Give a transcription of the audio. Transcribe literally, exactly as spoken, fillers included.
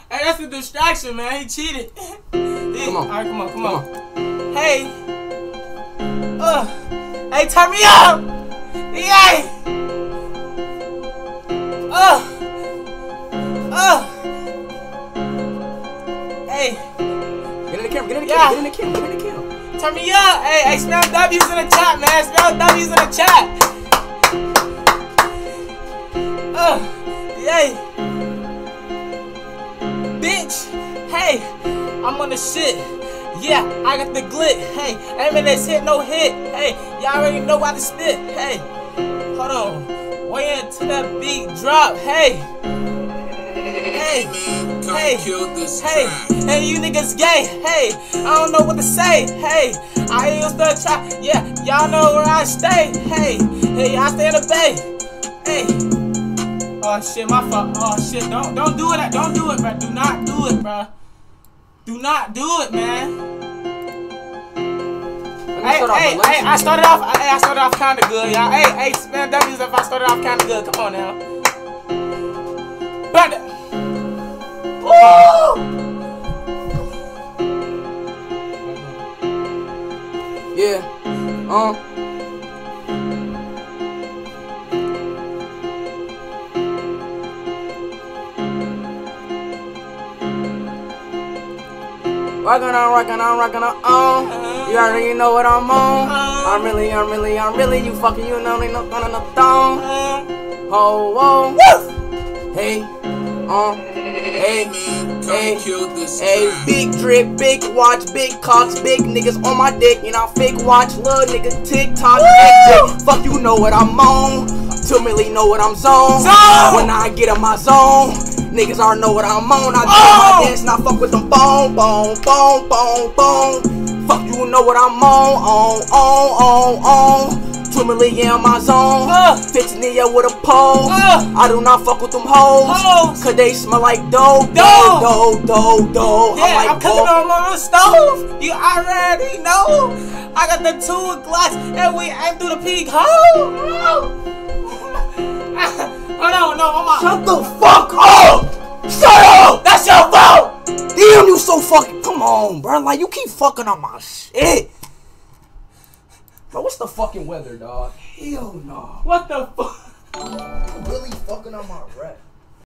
Hey, that's a distraction, man. He cheated. He, Come on. All right, come on, come, come on. on. Hey. Uh. Hey, turn me up. Yay. Uh. Uh. Hey. Get in the camera, get in the Yeah. camera, get in the camera, get in the camera. Turn me up. Hey, hey, spell W's in the chat, man. Spell W's in the chat. Uh. Yay. Bitch. Hey. I'm on the shit. Yeah, I got the glit. Hey, aim in this hit, no hit. Hey, y'all already know how to spit. Hey, hold on. Way into that beat drop. Hey, hey, hey, hey, hey, you niggas gay. Hey, I don't know what to say. Hey, I used to try. Yeah, y'all know where I stay. Hey, hey, I stay in the bay. Hey. Oh shit, my fault. Oh shit, don't don't do it. Don't do it, bro. Do not do it, bro. Do not do it, man. Hey, hey, hey, I started off, hey, I started off kinda good, y'all. Hey, hey, spam W's if I started off kinda good. Come on now. But, woo! Yeah, um. Rockin' on, rockin' on, rockin' on, on. You already know what I'm on. I'm really, I'm really, I'm really, you fucking, you know, ain't no fun on the thong. Ho, whoa, woo! Hey, um, hey, hey, hey, big drip, big watch, big cocks, big niggas on my dick, and I fake watch, little nigga TikTok, big dick. Fuck, you know what I'm on. Two million know what I'm zone. When I get in my zone. Niggas already know what I'm on. I do oh! my dance and I fuck with them bone, bone, bone, bone, bone. Fuck you know what I'm on, on, on, on, on. Two million in my zone. Uh, Fifteen in here with a pole. Uh, I do not fuck with them hoes. hoes. Cause they smell like dough, dough, dough, dough, dough. Yeah, I'm, like, I'm cooking on my stove. You already know. I got the two glass and we aim through the peak hole. Oh no, no, I'm out. Shut the fuck up! Shut up! That's your fault! Damn, you so fucking. Come on, bro. Like, you keep fucking on my shit. Bro, what's the fucking weather, dog? Hell no. What the fuck? You really fucking on my rap.